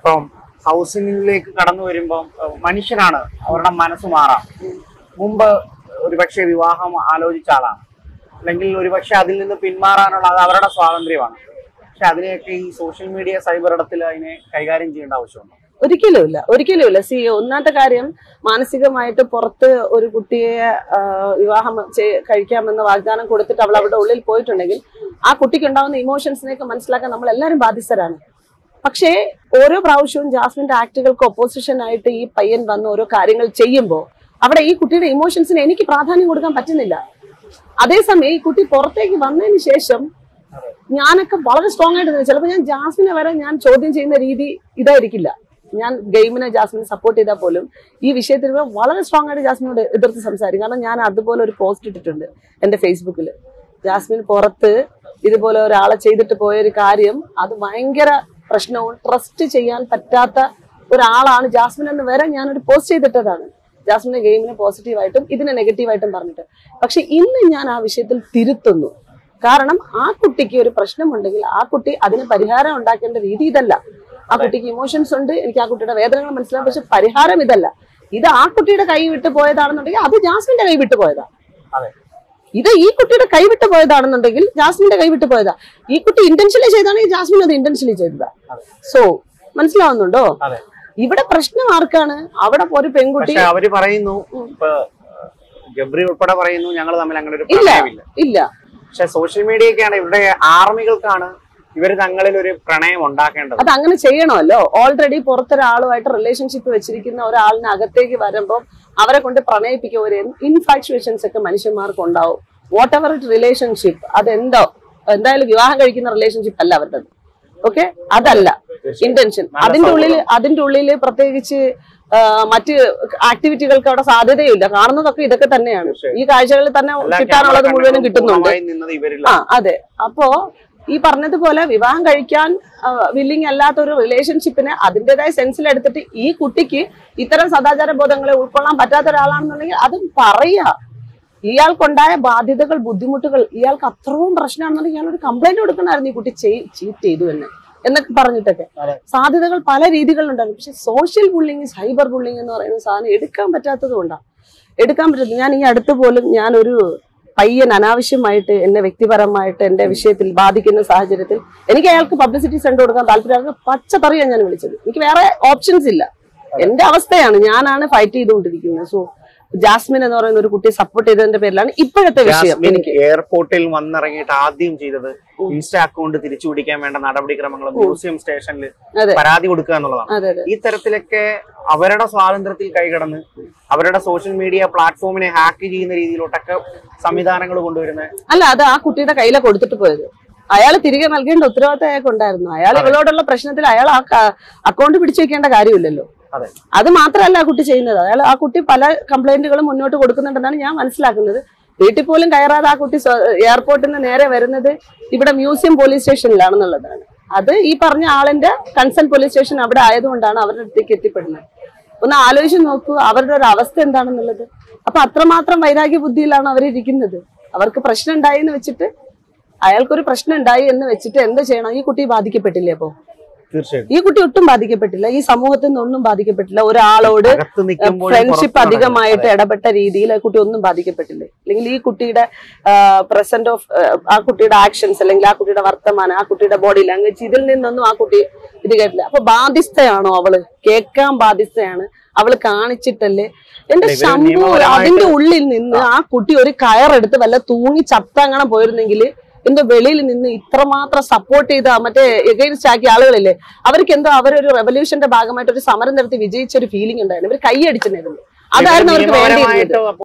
ഇപ്പം ഹൗസിംഗിലേക്ക് കടന്നു വരുമ്പം മനുഷ്യനാണ്, അവരുടെ മനസ്സ് മാറാം. മുമ്പ് ഒരുപക്ഷെ വിവാഹം ആലോചിച്ച ആളാണ്, അല്ലെങ്കിൽ ഒരുപക്ഷെ അതിൽ നിന്ന് പിന്മാറാനുള്ള അത് അവരുടെ സ്വാതന്ത്ര്യമാണ്. പക്ഷെ അതിനെയൊക്കെ ഈ സോഷ്യൽ മീഡിയ സൈബർ ഇടത്തിൽ അതിനെ കൈകാര്യം ചെയ്യേണ്ട ആവശ്യമുണ്ട്. ഒരിക്കലുമില്ല. ഒന്നാമത്തെ കാര്യം, മാനസികമായിട്ട് പുറത്ത് ഒരു കുട്ടിയെ വിവാഹം കഴിക്കാമെന്ന വാഗ്ദാനം കൊടുത്തിട്ട് അവൾ അവരുടെ ഉള്ളിൽ പോയിട്ടുണ്ടെങ്കിൽ ആ കുട്ടിക്ക് ഉണ്ടാകുന്ന ഇമോഷൻസിനെയൊക്കെ മനസ്സിലാക്കാൻ നമ്മൾ എല്ലാവരും ബാധ്യസ്ഥരാണ്. പക്ഷേ ഓരോ പ്രാവശ്യവും ജാസ്മിന്റെ ആക്ടുകൾക്ക് ഒപ്പോസിഷൻ ആയിട്ട് ഈ പയ്യൻ വന്ന് ഓരോ കാര്യങ്ങൾ ചെയ്യുമ്പോൾ അവിടെ ഈ കുട്ടിയുടെ ഇമോഷൻസിന് എനിക്ക് പ്രാധാന്യം കൊടുക്കാൻ പറ്റുന്നില്ല. അതേസമയം ഈ കുട്ടി പുറത്തേക്ക് വന്നതിന് ശേഷം ഞാനൊക്കെ വളരെ സ്ട്രോങ് ആയിട്ട് ചിലപ്പോൾ ഞാൻ ജാസ്മിനെ വരെ ഞാൻ ചോദ്യം ചെയ്യുന്ന രീതി ഇതായിരിക്കില്ല. ഞാൻ ഗെയിമിനെ ജാസ്മിനെ സപ്പോർട്ട് ചെയ്താൽ പോലും ഈ വിഷയത്തിൽ വളരെ സ്ട്രോങ് ആയിട്ട് ജാസ്മിനോട് എതിർത്ത് സംസാരിക്കും. കാരണം ഞാൻ അതുപോലെ ഒരു പോസ്റ്റ് ഇട്ടിട്ടുണ്ട് എന്റെ ഫേസ്ബുക്കിൽ. ജാസ്മിൻ പുറത്ത് ഇതുപോലെ ഒരാളെ ചെയ്തിട്ട് പോയൊരു കാര്യം അത് ഭയങ്കര പ്രശ്നവും ട്രസ്റ്റ് ചെയ്യാൻ പറ്റാത്ത ഒരാളാണ് ജാസ്മിൻ എന്ന് വരെ ഞാനൊരു പോസ്റ്റ് ചെയ്തിട്ടതാണ്. ജാസ്മിന്റെ ഗെയിമിനെ പോസിറ്റീവായിട്ടും ഇതിനെ നെഗറ്റീവായിട്ടും പറഞ്ഞിട്ട്. പക്ഷെ ഇന്ന് ഞാൻ ആ വിഷയത്തിൽ തിരുത്തുന്നു. കാരണം ആ കുട്ടിക്ക് ഒരു പ്രശ്നമുണ്ടെങ്കിൽ ആ കുട്ടി അതിന് പരിഹാരം ഉണ്ടാക്കേണ്ട രീതി ഇതല്ല. ആ കുട്ടിക്ക് ഇമോഷൻസ് ഉണ്ട്, എനിക്ക് ആ കുട്ടിയുടെ വേദനകൾ മനസ്സിലാവും. പക്ഷെ പരിഹാരം ഇതല്ല. ഇത് ആ കുട്ടിയുടെ കൈ വിട്ടു പോയതാണെന്നുണ്ടെങ്കിൽ അത് ജാസ്മിന്റെ കൈ വിട്ടു പോയതാ. ഇത് ഈ കുട്ടിയുടെ കൈ വിട്ടു പോയതാണെന്നുണ്ടെങ്കിൽ ജാസ്മിന്റെ കൈ വിട്ടു പോയതാ. ഈ കുട്ടി ഇന്റൻഷനലി ചെയ്താണെങ്കിൽ ജാസ്മിൻ അത് ഇന്റൻഷനലി ചെയ്തതാ. സോ മനസ്സിലാവുന്നുണ്ടോ? ഇവിടെ പ്രശ്നം ആർക്കാണ്? അവിടെ ഒരു പെൺകുട്ടി അവര് പറയുന്നു, ഗബ്രി ഉൾപ്പെടെ പറയുന്നു, ഞങ്ങൾ തമ്മിൽ അങ്ങനെ ഒരു ഇല്ല. പക്ഷെ സോഷ്യൽ മീഡിയക്കാണ്, ഇവരുടെ ആർമികൾക്കാണ് ഇവർ തങ്ങളിൽ ഒരു പ്രണയം ഉണ്ടാക്കേണ്ടത്. അത് അങ്ങനെ ചെയ്യണമല്ലോ. ഓൾറെഡി പുറത്തൊരാളുമായിട്ട് റിലേഷൻഷിപ്പ് വെച്ചിരിക്കുന്ന ഒരാളിന് അകത്തേക്ക് വരുമ്പോൾ അവരെ കൊണ്ട് പ്രണയിപ്പിക്കുക ഒരു ഇൻഫാക്ച്വേഷൻസ് ഒക്കെ മനുഷ്യന്മാർക്ക് ഉണ്ടാവും. വാട്ട് എവർ ഇറ്റ് റിലേഷൻഷിപ്പ്, എന്തായാലും വിവാഹം കഴിക്കുന്ന റിലേഷൻഷിപ്പ് അല്ല അവരുടെ. ഓക്കെ, അതല്ല ഇന്റൻഷൻ. അതിന്റെ ഉള്ളില് പ്രത്യേകിച്ച് മറ്റ് ആക്ടിവിറ്റികൾക്ക് അവിടെ സാധ്യതയില്ല. കാണുന്നതൊക്കെ ഇതൊക്കെ തന്നെയാണ്. ഈ കാഴ്ചകളിൽ തന്നെ കിട്ടാനുള്ളത് മുഴുവനും കിട്ടുന്നുണ്ട്. അതെ. അപ്പോ ഈ പറഞ്ഞതുപോലെ വിവാഹം കഴിക്കാൻ വില്ലിങ് അല്ലാത്ത ഒരു റിലേഷൻഷിപ്പിനെ അതിൻ്റെതായ സെൻസിലെടുത്തിട്ട് ഈ കുട്ടിക്ക് ഇത്തരം സദാചാര ബോധങ്ങളെ ഉൾക്കൊള്ളാൻ പറ്റാത്ത ഒരാളാണെന്നുണ്ടെങ്കിൽ അത് പറയാ. ഇയാൾക്കുണ്ടായ ബാധ്യതകൾ, ബുദ്ധിമുട്ടുകൾ, ഇയാൾക്ക് അത്രയും പ്രശ്നമാണെന്നുണ്ടെങ്കിൽ ഇയാൾ ഒരു കംപ്ലൈന്റ് കൊടുക്കണമായിരുന്നു. ഈ കുട്ടി ചീറ്റ് ചെയ്തു എന്നൊക്കെ പറഞ്ഞിട്ടൊക്കെ സാധ്യതകൾ പല രീതികളിലുണ്ടായിരുന്നു. പക്ഷെ സോഷ്യൽ ബുള്ളിങ്, സൈബർ ബുള്ളിങ് എന്ന് പറയുന്ന സാധനം എടുക്കാൻ പറ്റാത്തത് കൊണ്ടാണ്. എടുക്കാൻ പറ്റത്തില്ല. ഞാൻ ഈ അടുത്ത് പോലും ഞാനൊരു പയ്യൻ അനാവശ്യമായിട്ട് എന്നെ വ്യക്തിപരമായിട്ട് എന്റെ വിഷയത്തിൽ ബാധിക്കുന്ന സാഹചര്യത്തിൽ എനിക്ക് അയാൾക്ക് പബ്ലിസിറ്റി സെൻഡ് കൊടുക്കാൻ താല്പര്യമായിരുന്നു. പച്ചത്തറിയാണ് ഞാൻ വിളിച്ചത്. എനിക്ക് വേറെ ഓപ്ഷൻസ് ഇല്ല. എന്റെ അവസ്ഥയാണ്, ഞാനാണ് ഫൈറ്റ് ചെയ്തുകൊണ്ടിരിക്കുന്നത്. സോ ജാസ്മിൻ എന്ന് പറയുന്ന ഒരു കുട്ടിയെ സപ്പോർട്ട് ചെയ്തതിന്റെ പേരിലാണ് ഇപ്പോഴത്തെ വിഷയം. എനിക്ക് എയർപോർട്ടിൽ വന്നിറങ്ങിയിട്ട് ആദ്യം ചെയ്തത് ഇൻസ്റ്റ അക്കൗണ്ട് തിരിച്ചു പിടിക്കാൻ വേണ്ട നടപടിക്രമങ്ങൾ മ്യൂസിയം സ്റ്റേഷനിൽ പരാതി കൊടുക്കുക എന്നുള്ളതാണ്. ഈ തരത്തിലൊക്കെ അവരുടെ സ്വാതന്ത്ര്യത്തിൽ കൈകടന്ന് അവരുടെ സോഷ്യൽ മീഡിയ പ്ലാറ്റ്ഫോമിനെ ഹാക്ക് ചെയ്യുന്ന രീതിയിലോട്ടൊക്കെ സംവിധാനങ്ങൾ കൊണ്ടുവരുന്നത് അല്ല, അത് ആ കുട്ടിയുടെ കയ്യിലെ കൊടുത്തിട്ട് പോയത്. അയാൾ തിരികെ നൽകേണ്ട ഉത്തരവാദിത്തം അയാൾക്ക് ഉണ്ടായിരുന്നു. അയാൾ ഇവളോടുള്ള പ്രശ്നത്തിൽ അയാൾ ആ അക്കൗണ്ട് പിടിച്ചു വെക്കേണ്ട കാര്യമില്ലല്ലോ. അത് മാത്രമല്ല ആ കുട്ടി ചെയ്യുന്നത്. ആ കുട്ടി പല കംപ്ലൈന്റുകളും മുന്നോട്ട് കൊടുക്കുന്നുണ്ടെന്നാണ് ഞാൻ മനസ്സിലാക്കുന്നത്. വീട്ടിൽ പോലും കയറാതെ ആ കുട്ടി എയർപോർട്ടിൽ നിന്ന് നേരെ വരുന്നത് ഇവിടെ മ്യൂസിയം പോലീസ് സ്റ്റേഷനിലാണെന്നുള്ളതാണ്. അത് ഈ പറഞ്ഞ ആളിന്റെ കൺസേൺ പോലീസ് സ്റ്റേഷൻ അവിടെ ആയതുകൊണ്ടാണ് അവരുടെ അടുത്തേക്ക് എത്തിപ്പെടുന്നത്. ഒന്ന് ആലോചിച്ച് നോക്കൂ അവരുടെ ഒരു അവസ്ഥ എന്താണെന്നുള്ളത്. അപ്പൊ അത്രമാത്രം വൈരാഗ്യ ബുദ്ധിയിലാണ് അവരിയ്ക്കുന്നത്. അവർക്ക് പ്രശ്നം ഉണ്ടായി എന്ന് വെച്ചിട്ട്, അയാൾക്കൊരു പ്രശ്നം ഉണ്ടായി എന്ന് വെച്ചിട്ട് എന്ത് ചെയ്യണം? ഈ കുട്ടി ബാധിക്കപ്പെട്ടില്ലേ? അപ്പോ ഈ കുട്ടി ഒട്ടും ബാധിക്കപ്പെട്ടില്ല. ഈ സമൂഹത്തിൽ നിന്നൊന്നും ബാധിക്കപ്പെട്ടില്ല. ഒരാളോട് ഫ്രണ്ട്ഷിപ്പ് അധികമായിട്ട് ഇടപെട്ട രീതിയിൽ ആ കുട്ടി ഒന്നും ബാധിക്കപ്പെട്ടില്ല. അല്ലെങ്കിൽ ഈ കുട്ടിയുടെ പ്രസന്റ് ഓഫ് ആ കുട്ടിയുടെ ആക്ഷൻസ്, അല്ലെങ്കിൽ ആ കുട്ടിയുടെ വർത്തമാനം, ആ കുട്ടിയുടെ ബോഡി ലാംഗ്വേജ്, ഇതിൽ നിന്നൊന്നും ആ കുട്ടി ഇത് കേട്ടില്ല. അപ്പൊ ബാധ്യസ്ഥയാണോ അവള്? കേൾക്കാൻ ബാധ്യസ്ഥയാണ്. അവള് കാണിച്ചിട്ടല്ലേ? എന്റെ ശംഭു, അതിന്റെ ഉള്ളിൽ നിന്ന് ആ കുട്ടി ഒരു കയറെടുത്ത് വല്ല തൂങ്ങി ചത്തങ്ങനെ പോയിരുന്നെങ്കിൽ എന്തോ വെളിയിൽ നിന്ന് ഇത്രമാത്രം സപ്പോർട്ട് ചെയ്ത മറ്റേ എഗൈൻസ്റ്റ് ആക്കിയ ആളുകളില്ലേ, അവർക്ക് എന്തോ അവരൊരു റെവല്യൂഷന്റെ ഭാഗമായിട്ട് ഒരു സമരം നടത്തി വിജയിച്ച ഒരു ഫീലിംഗ് ഉണ്ടായിരുന്നു. ഇവർ കൈയടിച്ചിട്ടുണ്ടായിരുന്നു. അതായിരുന്നു അവർക്ക് വേണ്ടിയിരുന്നത്.